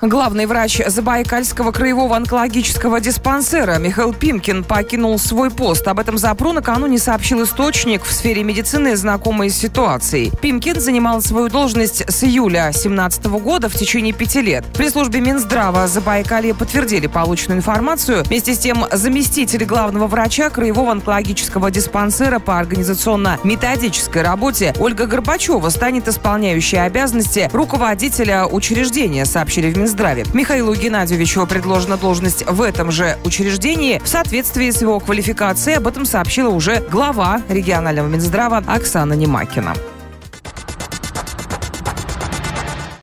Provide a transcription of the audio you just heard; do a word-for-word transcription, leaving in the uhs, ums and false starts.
Главный врач Забайкальского краевого онкологического диспансера Михаил Пимкин покинул свой пост. Об этом ЗАПРУ накануне сообщил источник в сфере медицины, знакомый с ситуацией. Пимкин занимал свою должность с июля две тысячи семнадцатого года в течение пяти лет. При службе Минздрава Забайкалья подтвердили полученную информацию. Вместе с тем, заместитель главного врача краевого онкологического диспансера по организационно-методической работе Ольга Горбачева станет исполняющей обязанности руководителя учреждения, сообщили в Минздраве. Михаилу Геннадьевичу предложена должность в этом же учреждении в соответствии с его квалификацией. Об этом сообщила уже глава регионального Минздрава Оксана Немакина.